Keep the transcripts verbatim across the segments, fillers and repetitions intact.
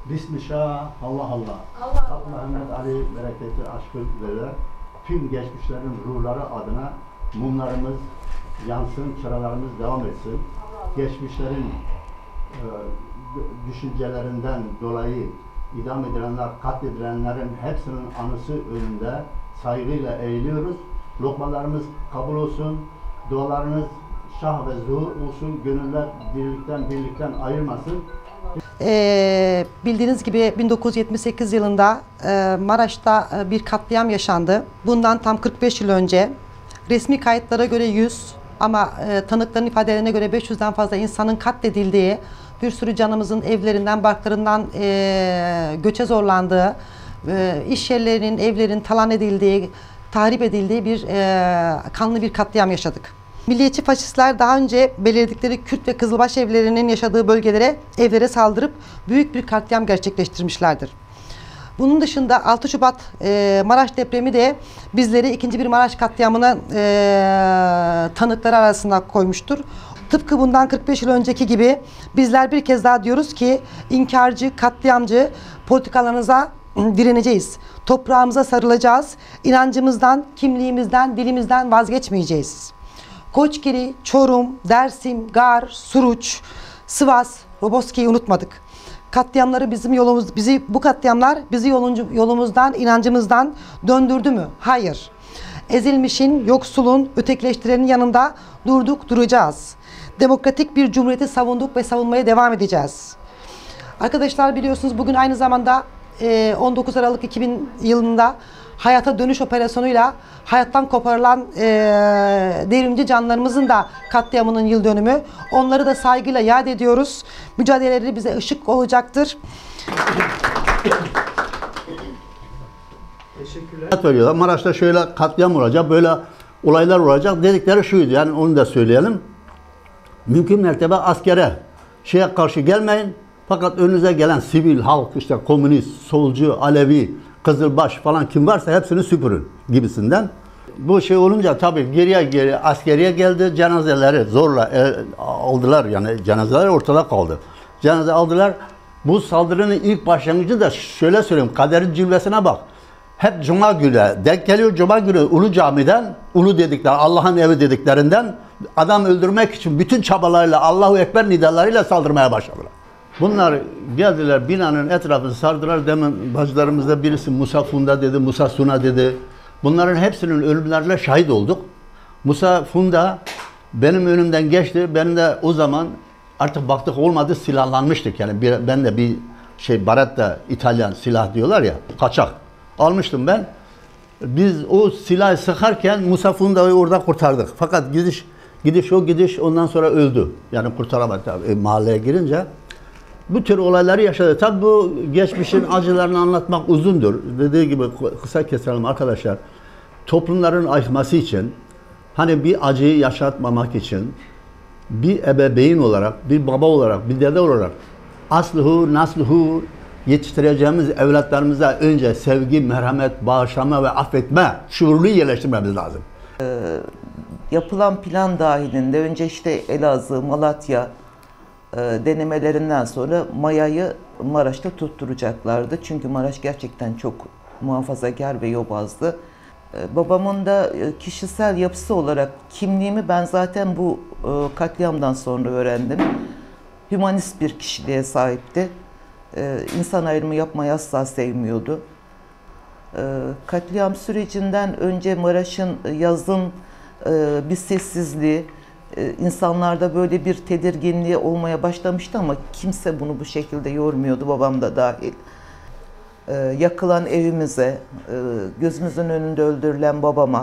Bismillah, Allah Allah. Allah Hak Mehmet Ali bereketi aşkı üzere tüm geçmişlerin ruhları adına mumlarımız yansın, çıralarımız devam etsin. Geçmişlerin e, düşüncelerinden dolayı idam edilenler, katledilenlerin hepsinin anısı önünde saygıyla eğiliyoruz. Lokmalarımız kabul olsun, dualarınız şah ve zuhur olsun, gönüller dirlikten, birlikten ayırmasın. Ee, bildiğiniz gibi bin dokuz yüz yetmiş sekiz yılında e, Maraş'ta e, bir katliam yaşandı. Bundan tam kırk beş yıl önce resmi kayıtlara göre yüz ama e, tanıkların ifadelerine göre beş yüzden fazla insanın katledildiği, bir sürü canımızın evlerinden, barklarından e, göçe zorlandığı, e, iş yerlerinin, evlerin talan edildiği, tahrip edildiği bir e, kanlı bir katliam yaşadık. Milliyetçi faşistler daha önce belirledikleri Kürt ve Kızılbaş evlerinin yaşadığı bölgelere, evlere saldırıp büyük bir katliam gerçekleştirmişlerdir. Bunun dışında altı Şubat e, Maraş depremi de bizleri ikinci bir Maraş katliamına e, tanıkları arasında koymuştur. Tıpkı bundan kırk beş yıl önceki gibi bizler bir kez daha diyoruz ki inkarcı, katliamcı politikalarınıza direneceğiz. Toprağımıza sarılacağız. İnancımızdan, kimliğimizden, dilimizden vazgeçmeyeceğiz. Koçgiri, Çorum, Dersim, Gar, Suruç, Sivas, Roboski'yi unutmadık. Katliamları bizim yolumuz, bizi bu katliamlar bizi yoluncu, yolumuzdan, inancımızdan döndürdü mü? Hayır. Ezilmişin, yoksulun, ötekileştirenin yanında durduk, duracağız. Demokratik bir cumhuriyeti savunduk ve savunmaya devam edeceğiz. Arkadaşlar biliyorsunuz bugün aynı zamanda on dokuz Aralık iki bin yılında hayata dönüş operasyonuyla hayattan koparılan e, devrimci canlarımızın da katliamının yıl dönümü. Onları da saygıyla yad ediyoruz. Mücadeleleri bize ışık olacaktır. Teşekkürler. Veriyorlar. Maraş'ta şöyle katliam olacak, böyle olaylar olacak dedikleri şuydu, yani onu da söyleyelim. Mümkün mertebe askere, şeye karşı gelmeyin. Fakat önünüze gelen sivil, halk, işte komünist, solcu, Alevi, Kızılbaş falan kim varsa hepsini süpürün gibisinden. Bu şey olunca tabii geriye geri askeriye geldi, cenazeleri zorla e, aldılar, yani cenazeler ortada kaldı. Cenaze aldılar. Bu saldırının ilk başlangıcı da şöyle söyleyeyim, kaderin cilvesine bak. Hep Cuma günü denk geliyor, Cuma günü Ulu Cami'den, Ulu dedikler, Allah'ın evi dediklerinden adam öldürmek için bütün çabalarıyla, Allahu Ekber nidalarıyla saldırmaya başladılar. Bunlar geldiler, binanın etrafını sardılar. Demin bacılarımızda birisi Musa Funda dedi, Musa Suna dedi. Bunların hepsinin ölümlerine şahit olduk. Musa Funda benim önümden geçti. Ben de o zaman artık baktık olmadı, silahlanmıştık. Yani bir, ben de bir şey Baretta İtalyan silah diyorlar ya, kaçak almıştım ben. Biz o silahı sıkarken Musa Funda'yı orada kurtardık. Fakat gidiş gidiş o gidiş ondan sonra öldü. Yani kurtaramadı tabii e, mahalleye girince. Bu tür olayları yaşadı. Tabii bu geçmişin acılarını anlatmak uzundur. Dediği gibi kısa keselim arkadaşlar. Toplumların ayrılması için, hani bir acıyı yaşatmamak için bir ebeveyn olarak, bir baba olarak, bir dede olarak asluhu, nasluhu yetiştireceğimiz evlatlarımıza önce sevgi, merhamet, bağışlama ve affetme şuurunu yerleştirmemiz lazım. Ee, yapılan plan dahilinde önce işte Elazığ, Malatya e, denemelerinden sonra Maya'yı Maraş'ta tutturacaklardı. Çünkü Maraş gerçekten çok muhafazakar ve yobazdı. Ee, babamın da kişisel yapısı olarak kimliğimi ben zaten bu e, katliamdan sonra öğrendim. Hümanist bir kişiliğe sahipti. Ee, insan ayrımı yapmayı asla sevmiyordu. Ee, katliam sürecinden önce Maraş'ın yazın e, bir sessizliği, e, insanlarda böyle bir tedirginliği olmaya başlamıştı ama kimse bunu bu şekilde yormuyordu, babam da dahil. Ee, yakılan evimize, e, gözümüzün önünde öldürülen babama,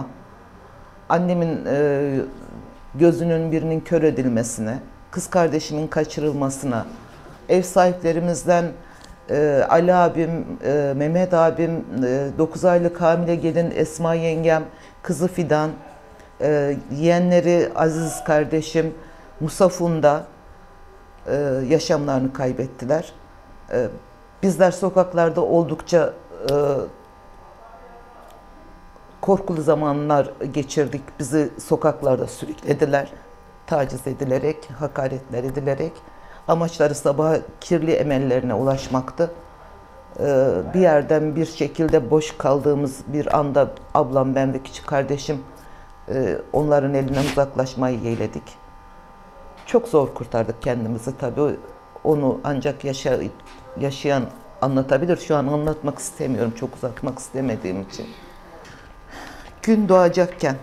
annemin e, gözünün birinin kör edilmesine, kız kardeşimin kaçırılmasına, ev sahiplerimizden e, Ali abim, e, Mehmet abim, e, dokuz aylık hamile gelin Esma yengem, kızı Fidan, e, yeğenleri Aziz kardeşim, Musa Funda e, yaşamlarını kaybettiler. E, bizler sokaklarda oldukça e, korkulu zamanlar geçirdik. Bizi sokaklarda sürüklediler, taciz edilerek, hakaretler edilerek. Amaçları sabah kirli emellerine ulaşmaktı. Ee, bir yerden bir şekilde boş kaldığımız bir anda ablam, ben ve küçük kardeşim e, onların elinden uzaklaşmayı yeğledik. Çok zor kurtardık kendimizi tabii. Onu ancak yaşa, yaşayan anlatabilir. Şu an anlatmak istemiyorum, çok uzatmak istemediğim için. Gün doğacakken,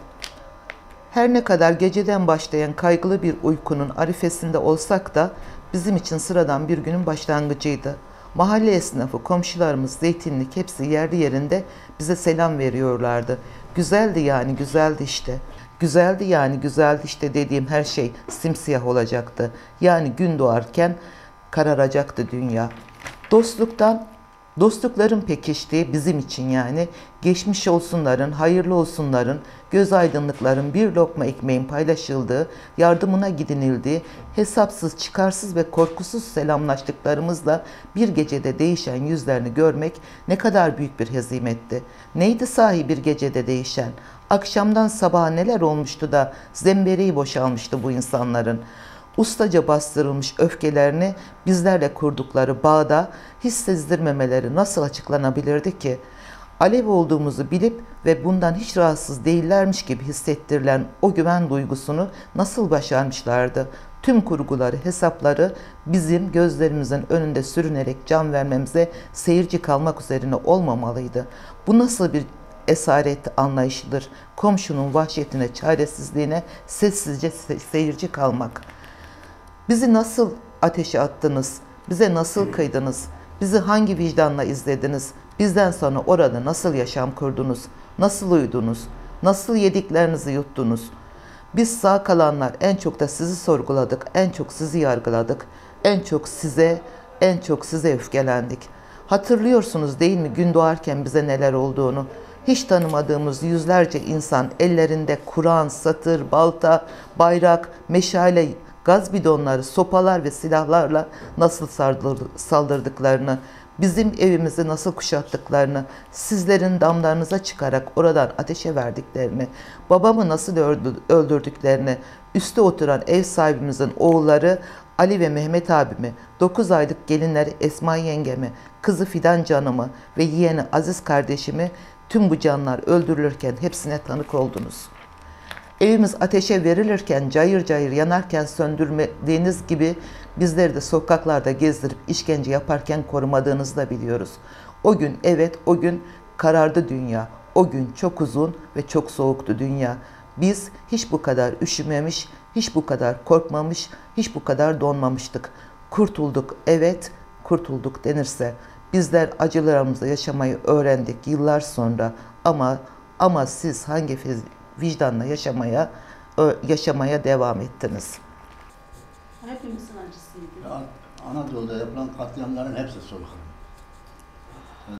her ne kadar geceden başlayan kaygılı bir uykunun arifesinde olsak da bizim için sıradan bir günün başlangıcıydı. Mahalle esnafı, komşularımız, zeytinlik hepsi yerli yerinde bize selam veriyorlardı. Güzeldi yani, güzeldi işte. Güzeldi yani, güzeldi işte dediğim her şey simsiyah olacaktı. Yani gün doğarken kararacaktı dünya. Dostluktan, dostlukların pekiştiği bizim için yani, geçmiş olsunların, hayırlı olsunların, göz aydınlıkların, bir lokma ekmeğin paylaşıldığı, yardımına gidinildiği, hesapsız, çıkarsız ve korkusuz selamlaştıklarımızla bir gecede değişen yüzlerini görmek ne kadar büyük bir hezimetti. Neydi sahi bir gecede değişen? Akşamdan sabaha neler olmuştu da zembereği boşalmıştı bu insanların. Ustaca bastırılmış öfkelerini bizlerle kurdukları bağda hiç sezdirmemeleri nasıl açıklanabilirdi ki? Alev olduğumuzu bilip ve bundan hiç rahatsız değillermiş gibi hissettirilen o güven duygusunu nasıl başarmışlardı? Tüm kurguları, hesapları bizim gözlerimizin önünde sürünerek can vermemize seyirci kalmak üzerine olmamalıydı. Bu nasıl bir esaret anlayışıdır? Komşunun vahşetine, çaresizliğine sessizce seyirci kalmak. Bizi nasıl ateşe attınız? Bize nasıl kıydınız? Bizi hangi vicdanla izlediniz? Bizden sonra orada nasıl yaşam kurdunuz? Nasıl uyudunuz? Nasıl yediklerinizi yuttunuz? Biz sağ kalanlar en çok da sizi sorguladık, en çok sizi yargıladık, en çok size, en çok size öfkelendik. Hatırlıyorsunuz değil mi gün doğarken bize neler olduğunu? Hiç tanımadığımız yüzlerce insan ellerinde Kur'an, satır, balta, bayrak, meşale, gaz bidonları, sopalar ve silahlarla nasıl saldırdıklarını, bizim evimizi nasıl kuşattıklarını, sizlerin damlarınıza çıkarak oradan ateşe verdiklerini, babamı nasıl öldürdüklerini, üstte oturan ev sahibimizin oğulları Ali ve Mehmet abimi, dokuz aylık gelinleri Esma yengemi, kızı Fidan canımı ve yeğeni Aziz kardeşimi tüm bu canlar öldürülürken hepsine tanık oldunuz. Evimiz ateşe verilirken, cayır cayır yanarken söndürmediğiniz gibi bizleri de sokaklarda gezdirip işkence yaparken korumadığınızı da biliyoruz. O gün, evet o gün karardı dünya. O gün çok uzun ve çok soğuktu dünya. Biz hiç bu kadar üşümemiş, hiç bu kadar korkmamış, hiç bu kadar donmamıştık. Kurtulduk, evet kurtulduk denirse. Bizler acılarımızla yaşamayı öğrendik yıllar sonra ama ama siz hangi vicdanla yaşamaya yaşamaya devam ettiniz? Hepimizin acısıydı. Ya, Anadolu'da yapılan katliamların hepsi soykırım.